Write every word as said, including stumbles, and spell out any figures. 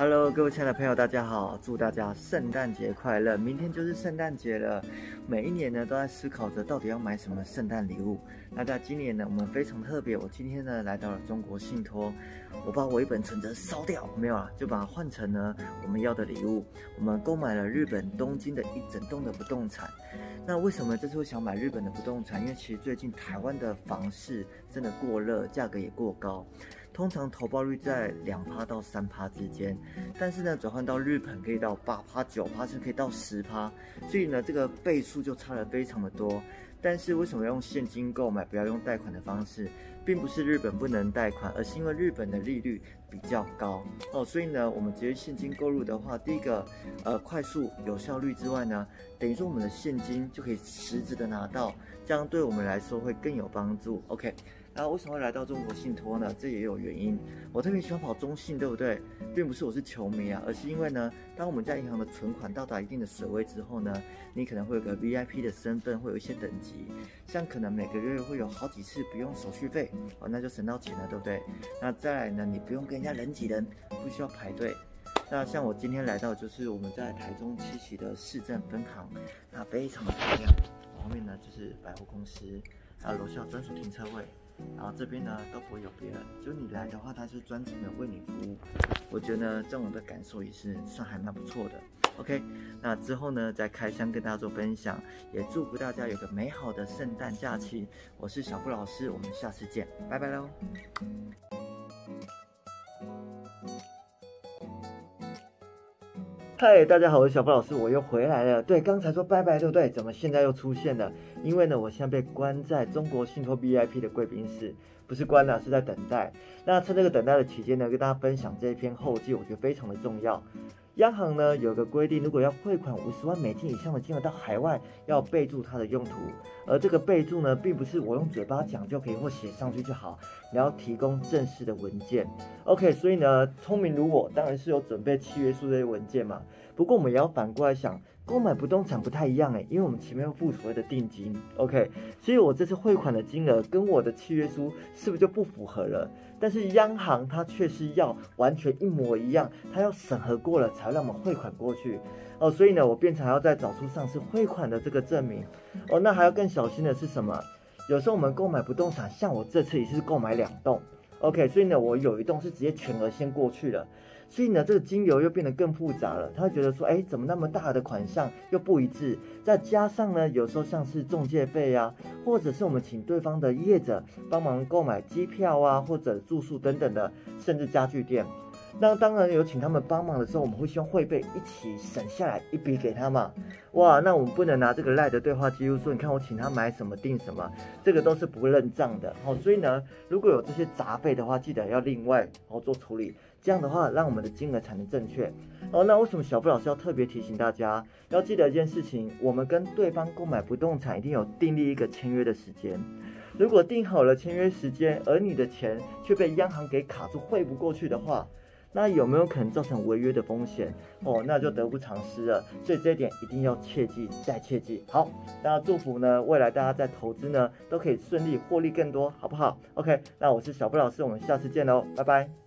Hello， 各位亲爱的朋友，大家好！祝大家圣诞节快乐！明天就是圣诞节了，每一年呢都在思考着到底要买什么圣诞礼物。那在今年呢，我们非常特别，我今天呢来到了中国信托，我把我一本存折烧掉，没有啊，就把它换成呢我们要的礼物。我们购买了日本东京的一整栋的不动产。那为什么这次会想买日本的不动产？因为其实最近台湾的房市真的过热，价格也过高。通常投报率在两趴到三趴之间，但是呢，转换到日本可以到八趴、九趴，甚至可以到十趴，所以呢，这个倍数就差了非常的多。但是为什么要用现金购买，不要用贷款的方式？并不是日本不能贷款，而是因为日本的利率比较高哦，所以呢，我们直接现金购入的话，第一个，呃，快速有效率之外呢，等于说我们的现金就可以实质的拿到，这样对我们来说会更有帮助。OK。那为什么会来到中国信托呢？这也有原因。我特别喜欢跑中信，对不对？并不是我是球迷啊，而是因为呢，当我们在银行的存款到达一定的水位之后呢，你可能会有个 V I P 的身份，会有一些等级，像可能每个月会有好几次不用手续费哦，那就省到钱了，对不对？那再来呢，你不用跟人家人挤人，不需要排队。那像我今天来到，就是我们在台中七期的市政分行，那非常的漂亮。后面呢就是百货公司，还有楼下专属停车位。然后这边呢都不会有别人，就你来的话，他是专程的为你服务。我觉得呢，这种的感受也是算还蛮不错的。OK， 那之后呢再开箱跟大家做分享，也祝福大家有个美好的圣诞假期。我是小布老师，我们下次见，拜拜喽。嗨，大家好，我是小布老师，我又回来了。对，刚才说拜拜，对不对？怎么现在又出现了？因为呢，我现在被关在中国信托 V I P 的贵宾室，不是关了，是在等待。那趁这个等待的期间呢，跟大家分享这一篇后记，我觉得非常的重要。央行呢有个规定，如果要汇款五十万美金以上的金额到海外，要备注它的用途。而这个备注呢，并不是我用嘴巴讲就可以或写上去就好，你要提供正式的文件。OK， 所以呢，聪明如我，当然是有准备契约书这些文件嘛。不过我们也要反过来想，购买不动产不太一样哎，因为我们前面要付所谓的定金 ，OK， 所以我这次汇款的金额跟我的契约书是不是就不符合了？但是央行它却是要完全一模一样，它要审核过了才让我们汇款过去哦，所以呢，我变成还要再找出上次汇款的这个证明哦。那还要更小心的是什么？有时候我们购买不动产，像我这次也是购买两栋 ，OK， 所以呢，我有一栋是直接全额先过去了。所以呢，这个金流又变得更复杂了。他会觉得说，哎，怎么那么大的款项又不一致？再加上呢，有时候像是中介费啊，或者是我们请对方的业者帮忙购买机票啊，或者住宿等等的，甚至家具店。那当然有请他们帮忙的时候，我们会希望汇费一起省下来一笔给他嘛。哇，那我们不能拿这个赖的对话记录说，你看我请他买什么订什么，这个都是不认账的。好，所以呢，如果有这些杂费的话，记得要另外好做处理。这样的话，让我们的金额才能正确。哦，那为什么小布老师要特别提醒大家，要记得一件事情，我们跟对方购买不动产一定有订立一个签约的时间。如果定好了签约时间，而你的钱却被央行给卡住汇不过去的话，那有没有可能造成违约的风险？哦，那就得不偿失了。所以这一点一定要切记再切记。好，那祝福呢，未来大家在投资呢都可以顺利获利更多，好不好 ？OK， 那我是小布老师，我们下次见喽，拜拜。